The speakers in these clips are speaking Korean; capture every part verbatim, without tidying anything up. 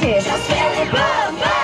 같이. Just feel it, boom, boom.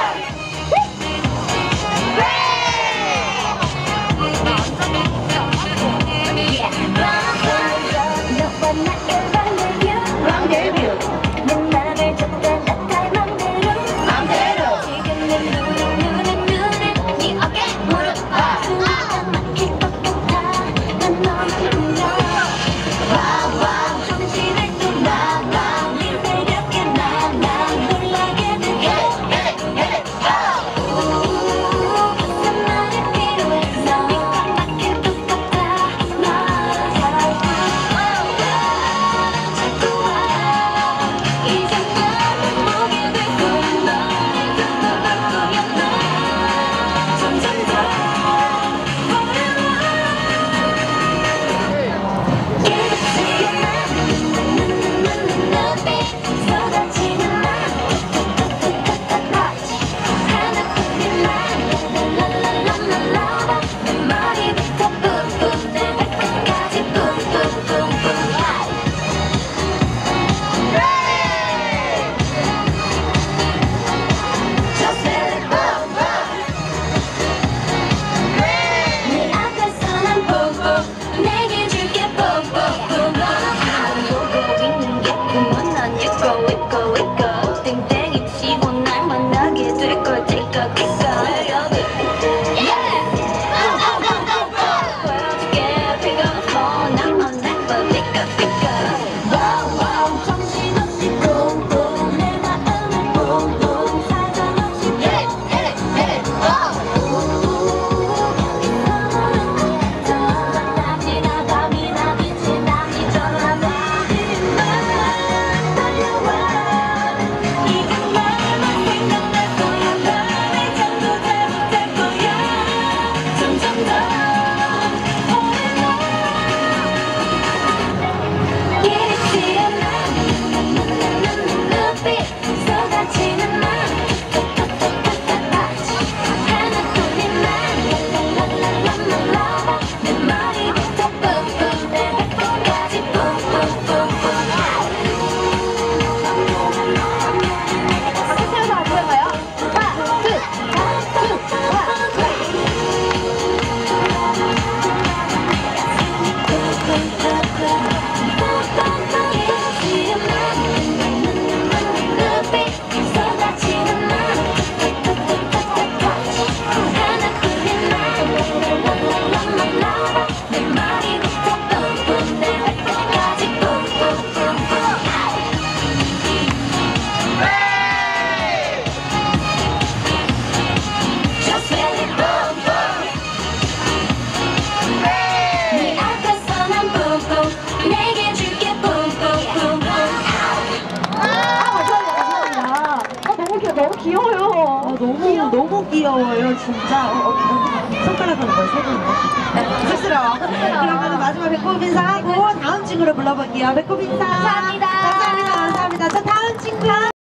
너무 귀여워요. 어, 너무 귀여워. 너무 귀여워요, 진짜. 어, 어, 손가락으로 뭘 세고 있네. 쑥스러워. 그러면 마지막 배꼽 인사하고 다음 친구를 불러볼게요. 배꼽 인사. 감사합니다. 감사합니다. 감사합니다. 자, 다음 친구요.